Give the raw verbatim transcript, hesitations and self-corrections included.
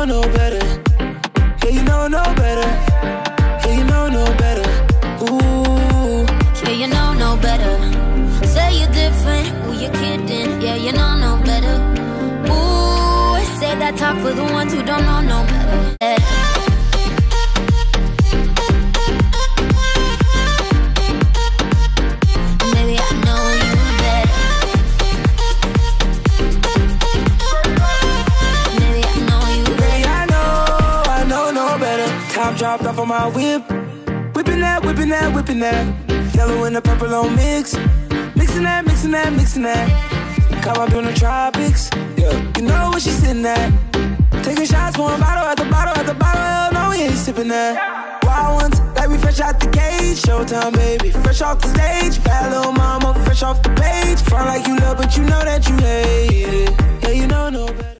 know no better. Yeah, you know no better. Yeah, you know no better. Ooh. Yeah, you know no better. Say you're different, who you kidding? Yeah, you know no better. Ooh, say that talk for the ones who don't know no better. Yeah. Top dropped off on my whip, whipping that, whipping that, whipping that. Yellow and the purple on mix, mixing that, mixing that, mixing that. Come up in the tropics, yeah. You know where she's sitting at. Taking shots, pouring bottle at the bottle at the bottle. Hell no, we ain't sipping that. Wild ones, like we fresh out the cage. Showtime, baby, fresh off the stage. Bad little mama, fresh off the page. Front like you love, but you know that you hate it. Yeah, you know no better.